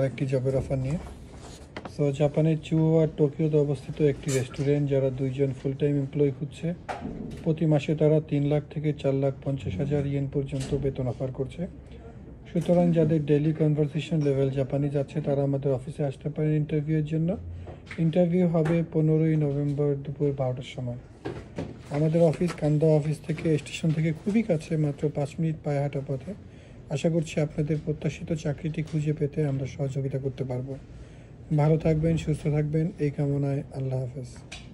একটি জবের অফার নিয়ে। সো জাপানের চুও আর টোকিওতে অবস্থিত একটি রেস্টুরেন্ট যারা 2জন ফুল টাইম এমপ্লয়ি খুঁজছে। প্রতি মাসে তারা 3 লাখ থেকে 4,50,000 ইয়েন পর্যন্ত বেতন অফার করছে। সুতরাং যাদের ডেইলি কনভারসেশন লেভেল জাপানিজ আছে তারা আমাদের অফিসে আসতে পারেন ইন্টারভিউয়ের জন্য। ইন্টারভিউ হবে 15ই নভেম্বর দুপুর 12টার সময়। আমাদের অফিস কান্দা অফিস থেকে স্টেশন থেকে খুবই কাছে, মাত্র 5 মিনিট পায়ে হাঁটা পথে। আশা করছি আপনাদের প্রত্যাশিত চাকরিটি খুঁজে পেতে আমরা সহযোগিতা করতে পারবো। ভালো থাকবেন, সুস্থ থাকবেন এই কামনায়। আল্লাহ হাফেজ।